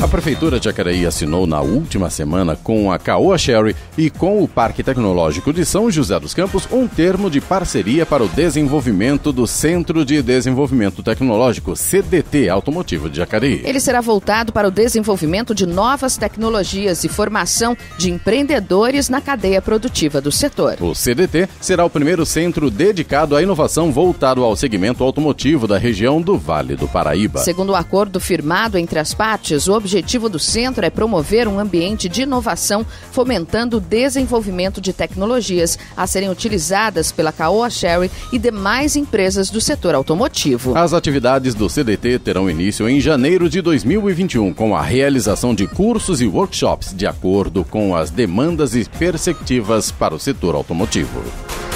A Prefeitura de Jacareí assinou na última semana com a Caoa Chery e com o Parque Tecnológico de São José dos Campos um termo de parceria para o desenvolvimento do Centro de Desenvolvimento Tecnológico, CDT Automotivo de Jacareí. Ele será voltado para o desenvolvimento de novas tecnologias e formação de empreendedores na cadeia produtiva do setor. O CDT será o primeiro centro dedicado à inovação voltado ao segmento automotivo da região do Vale do Paraíba. Segundo o acordo firmado entre as partes, o objetivo do centro é promover um ambiente de inovação, fomentando o desenvolvimento de tecnologias a serem utilizadas pela Caoa Chery e demais empresas do setor automotivo. As atividades do CDT terão início em janeiro de 2021, com a realização de cursos e workshops de acordo com as demandas e perspectivas para o setor automotivo.